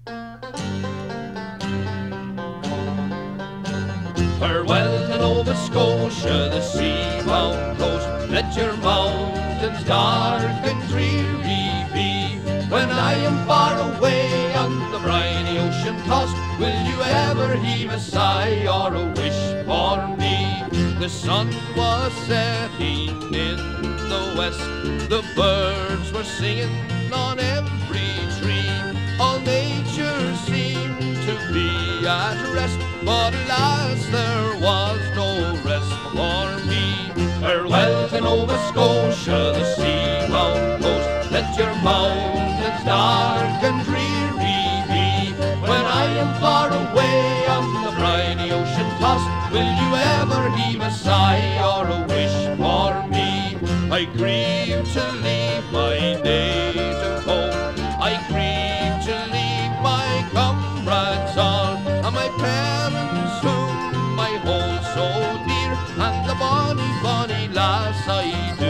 Farewell to Nova Scotia, the sea-bound coast. Let your mountains dark and dreary be. When I am far away on the briny ocean tossed, will you ever heave a sigh or a wish for me? The sun was setting in the west, the birds were singing on every tree. All nature seemed to be at rest, but alas, there was no rest for me. Farewell to Nova Scotia, the sea-bound coast. Let your mountains dark and dreary be. When I am far away on the briny ocean tossed, will you ever heave a sigh or a wish for me? I grieve to leave my native home, I grieve to leave my comrades all, and my parents whom I hold so dear, and the bonny, bonny lass I do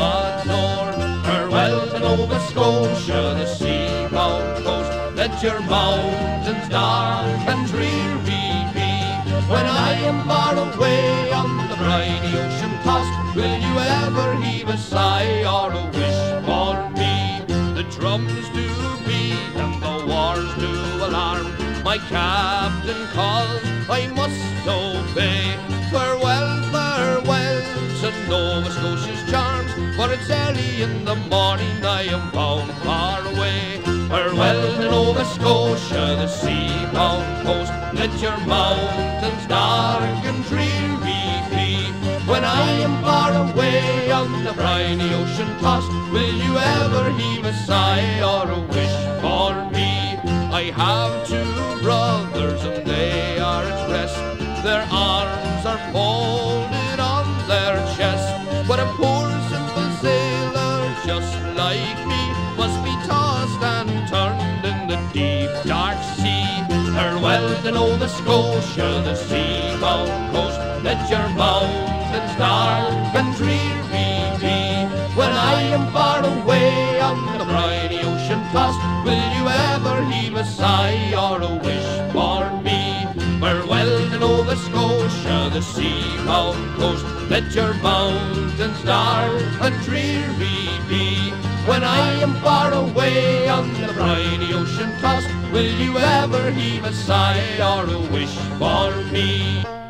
adore. Farewell to Nova Scotia, the sea-bound coast. Let your mountains dark and dreary be. When I am far away on the briny ocean tossed, will you ever heave a sigh or a wish for me? The drums do beat and the wars do alarm. My captain calls, I must obey. Farewell, farewell to Nova Scotia's charms, for it's early in the morning I am bound far away. Farewell to Nova Scotia, the sea-bound coast. Let your mountains dark and dreary be. When I am far away on the briny ocean tossed, will you ever heave a sigh or a wish for me? I have two brothers and they are at rest, their arms are folded on their chest, but a poor simple sailor just like me must be tossed and turned in the deep dark sea. Farewell to Nova Scotia, the sea-bound coast. Let your mountains dark and dreary be. When I am far away on the briny ocean tossed, will you ever heave a sigh or a wish for me? Farewell to Nova Scotia, the sea-bound coast. Let your mountains dark and dreary be. When I am far away on the briny ocean tossed, will you ever heave a sigh or a wish for me?